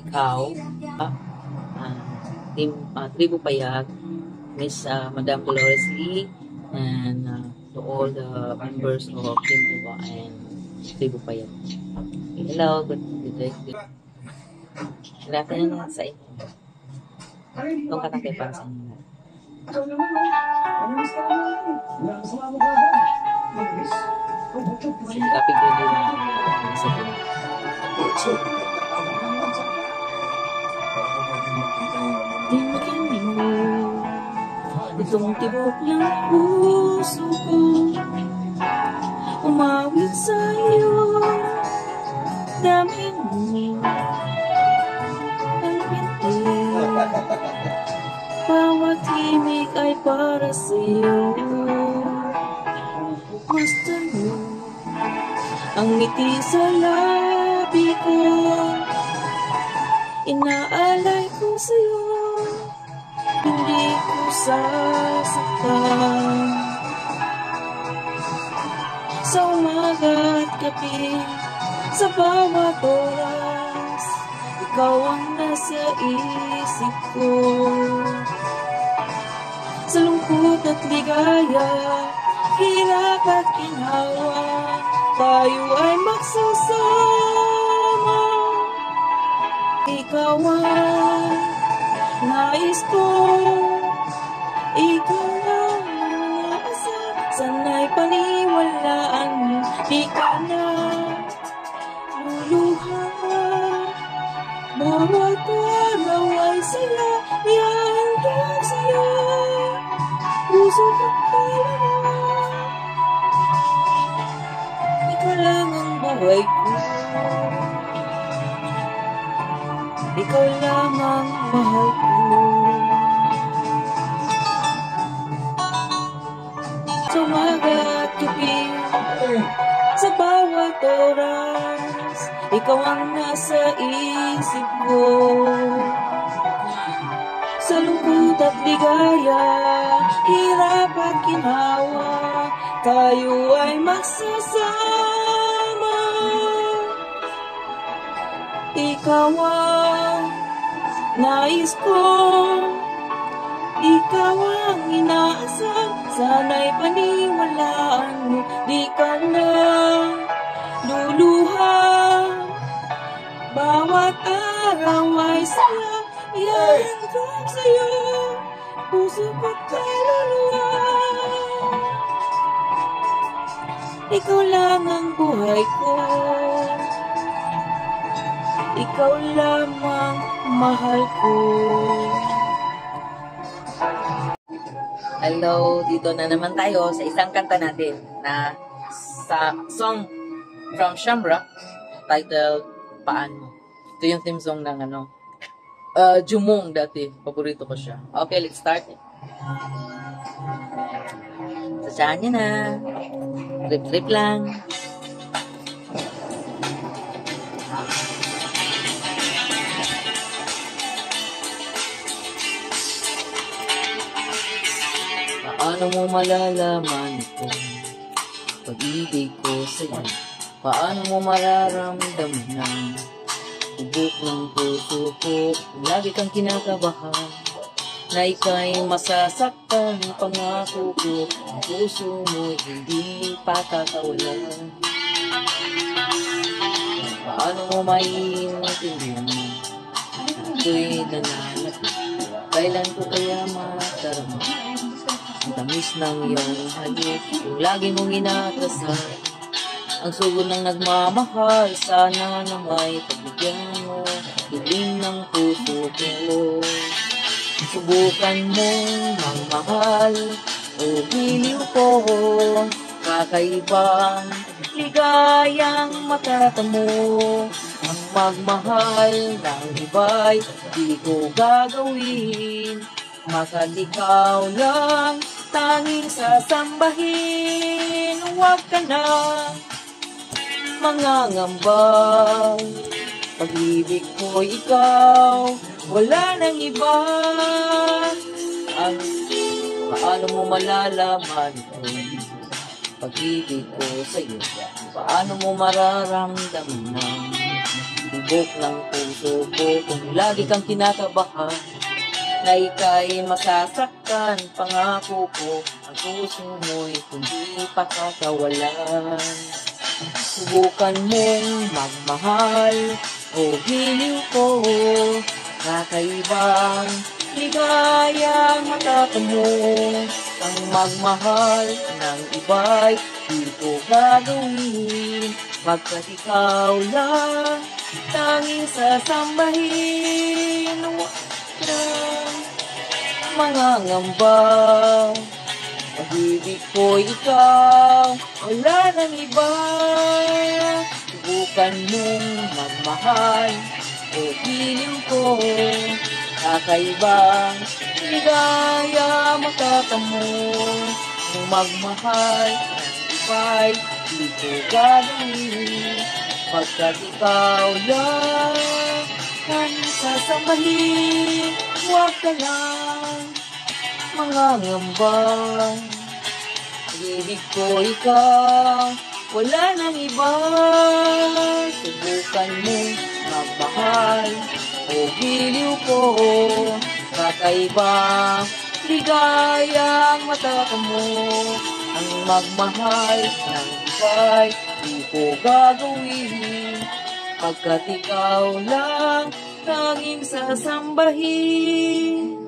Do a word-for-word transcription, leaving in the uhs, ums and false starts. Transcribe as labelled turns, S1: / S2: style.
S1: ikaw, ah, ah, Team uh, Tribu Payag, Miss uh, Madam Dolores Lee, and uh, to all the members of Team Diba and Tribu Payag. Okay, hello, good, good day. Good, good afternoon sa inyo. Itong katangkay para sa inyo. Sige, kapig ko din sa inyo. Tingin mo itong tibok ng puso ko, umawit sa'yo, damin mo ang binti. Bawat himig ay para sa'yo. Gusto mo ang ngiti sa labi ko, inaalay ko sa'yo, hindi ko sasaktan. Sa umaga at gabi, sa bawat oras, ikaw ang nasa isip ko. Sa lungkot at ligaya, hirap at ginhawa, tayo ay magsasama. Ikaw ang nais ko, ikaw ang naasal, sana'y paniwalaan mo, di ka na luluha. Bawat araw ay saya, iyahandog sa'yo, puso at kaluluwa. Ikaw lang ang buhay ko, ikaw lamang mahal ko. Sa umaga at gabi, sa bawat oras, ikaw ang nasa isip ko. Sa lungkot at ligaya, hirap at ginhawa, tayo ay magsasama. Ikaw ang nais ko, ikaw ang inaasam, sana'y paniwalaan mo, di ka na luluha. Bawat araw ay saya, iyahandog sa'yo, puso at kaluluwa. Ikaw lang ang buhay ko, ikaw lamang mahal ko. Hello, dito na naman tayo sa isang kanta natin na sa song from Shamrock titled Paano. Ito yung theme song ng ano, uh, Jumong dati. Paborito ko siya. Okay, let's start. Sasyahan niya na. Trip-trip lang. Paano mo malalaman kung pag-ibig ko sa'yo? Paano mo mararamdaman ang ubok ng puso ko? Lagi kang kinakabahan na ika'y masasaktan. Pangako ko, ang puso mo hindi patatawalan. Paano mo maiintindihan mo? Ako'y nananapit. Kailan ko kaya matarama ang tamis ng iyong halik? Yung lagi mong inatrasan ang sugod ng nagmamahal, sana na may pagbigyan mo hiling ng puso ko. Subukan mong magmahal o giliw ko, kakaibang ligayang matatamo. Ang magmahal ng iba'y di ko gagawin, baka't ikaw lang tanging sasambahin. Huwag ka na mangangamba, pag-ibig ko ikaw, wala nang iba. Ang paano mo malalaman kung pag-ibig ko sa'yo? Paano mo mararamdaman ang Subok ng puso ko kung lagi kang kinakabahan na ika'y masasaktan. Pangako ko, ang puso mo'y hindi pakakawalan. Subukan mong magmahal o giliw ko, kakaibang ligayang matatamo. Ang magmahal ng iba'y di ko gagawin, pagkat ikaw lang tanging sasambahin. Mga ngamba, pag-ibig ko ikaw, wala nang iba. Subukan mong magmahal o giliw ko, kakaibang ligaya matatamo. Kung magmahal ng iba'y di ko gagawin, pagkat ikaw lang ang sasambahin. Huwag ka lang mangangamba, pag-ibig ko ikaw, wala nang iba. Subukan mo magmahal o giliw ko, kakaibang ligayang matatamo. Ang magmahal ng iba'y di ko gagawin, pagkat ikaw lang tanging sasambahin.